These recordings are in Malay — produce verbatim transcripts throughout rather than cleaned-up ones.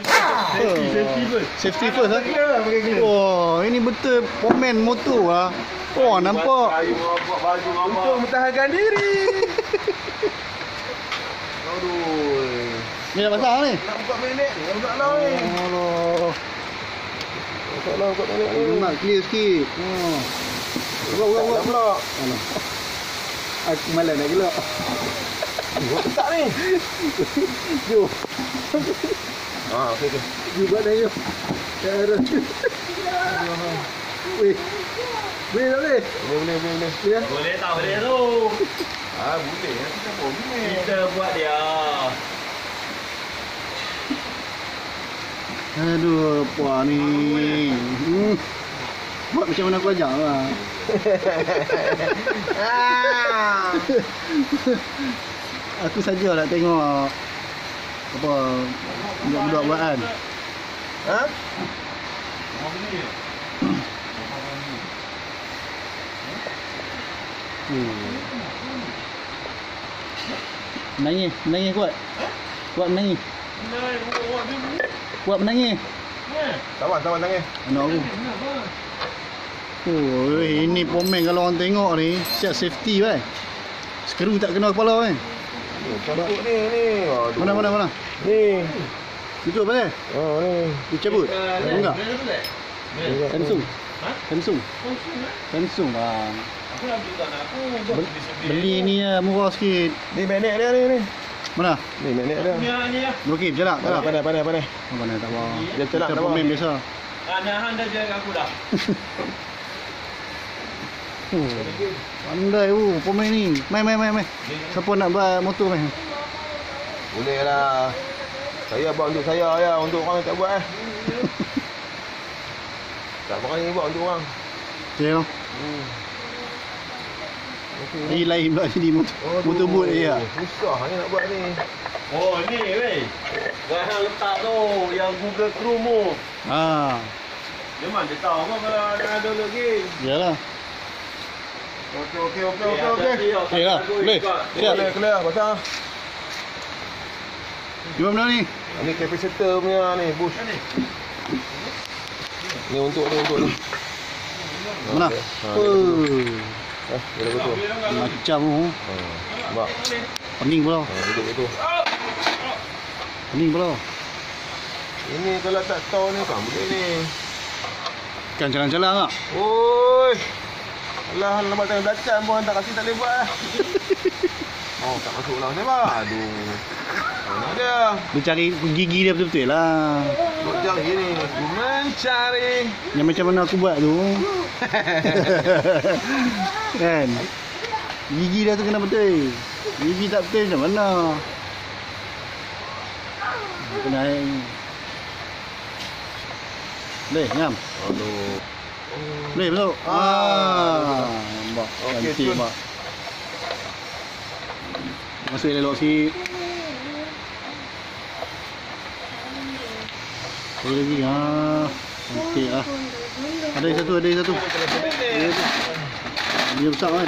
Safety, safety first. Safety first lah. Wah, ini betul pomen motor lah. Wah, nampak. Untuk mempertahankan diri. Aduh. Ni dah pasang ni. Nak buka magnet ni, nak buka alau ni. Allah. Buka alau, buka magnet ni. Nak clear sikit. Hmm. Buka, buka, buka pula. Aku malas nak gelak. Tak ni. Jom. Ah, okey okey. You buat dah, jom. Cara. Weh. Weh tak boleh? Boleh, boleh, boleh, boleh. Ya? Boleh tak boleh tu? Ah, boleh. Kita boleh. Kita buat dia. Aduh, puan ni. Hmm. Buat macam mana aku ajar lah. Ah. Aku saja nak tengok apa budak-budak buatan. Ha? Hmm. Menangis, menangis kuat. Kuat menangis. Kuat menangis. Sabar, sabar tangan. Anak aku. Oh, ini pomen kalau orang tengok ni, siap safety kan. Skru tak kena kepala kan. Cabut ni, ni. Aduh. Mana mana mana. Ni. Tutup apa ni? Oh, ni. Dicabut. Enggak. Enggak. Samsung. Samsung. Samsung bang. Aku nak beli tak nak aku. Beli ni lah murah sikit. Ni magnet dia ni ni. Mana? Ni magnet dia. Ni ni ya. Okey, jalan. Pandai, pandai, pandai, pandai. Oh, mana tak apa. Dia celak Kita tak apa. pomen biasa. Ah, Nahan dah jaga aku dah. Oh, pandai oh, pomen ni. Mai mai mai mai. Siapa nak buat motor mai? Boleh lah. Saya buat untuk saya ya, untuk orang tak buat eh. Tak berani buat untuk orang. Okey oh. Hmm. Okey. Ni lain pula jadi motor. Motor boat je ya. Susah ni nak buat ni. Oh, ni weh. Dah letak tu yang Google Chrome tu. Ha. Dia mana dia tahu apa kalau ada ada lagi. Yalah. Okey okey okey okey okey. Okey lah, boleh. Siap. Clear clear pasang. Cuba benda ni. Ni capacitor punya ni bush. Ni untuk ni untuk ni. Mana? Okey. Ha, Oh. Eh, boleh betul. Macam oh. Ha, nampak. Pening pula. Ha, duduk betul. Pening pula. Ini kalau tak tahu ni kan boleh ni. Kan jalan-jalan tak? Oi. Alah, lambat tengah belacan pun tak kasi tak boleh buat lah. Oh, tak masuk lah ni bang. Aduh. Mana dia? Dia cari gigi dia betul-betul lah. Buat jari ni. Aku mencari. Yang macam mana aku buat tu. Kan? Gigi dia tu kena betul. Gigi tak betul macam mana? Kena air. Boleh, ngam. Aduh. Boleh masuk. Ah, nampak. Okey, Cantik, cun. mak. Masuk elok sikit. Boleh lagi. Ha. Cantik lah. Ada yang satu, ada yang satu. Dia besar kan?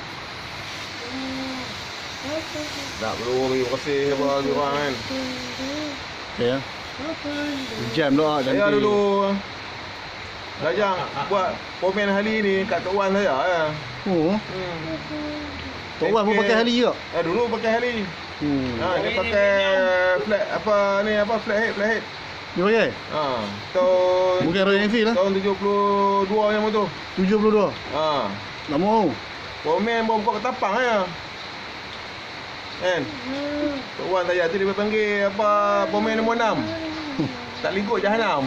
Tak perlu bagi kasih apa lagi orang kan. Okey ya. Jam doa Saya cantik. dulu belajar buat pomen Harley ni kat Tok Wan saya ya. Oh, Hmm. Tok Wan pun pakai Harley juga. Eh dulu pakai Harley. Hmm. Ha, dia pakai flat apa ni apa flat head flat head. Dia pakai? Ha, tahun Bukan Royal Enfield lah. tahun tujuh puluh dua yang motor. tujuh puluh dua. Ha. Lama. Pomen bawa buka ketapang ya. Kan? Tok Wan saya tu dia panggil apa pomen nombor enam. Tak lingkuk jahanam.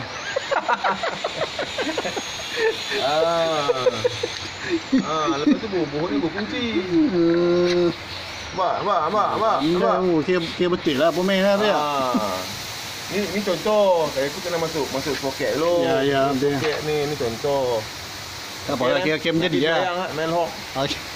ah. Ah, lepas tu bubuh ni berfungsi. Uh, Mak, mak, mak, mak. Dah, oh, kira, kira betul lah pemain lah dia. Ah. Ni ni contoh. Saya aku kena masuk masuk poket dulu. Ya, ya, betul. Poket ni ni contoh. Tak apa lah, kira-kira menjadi Nanti lah. sayang Melhawk. Okay.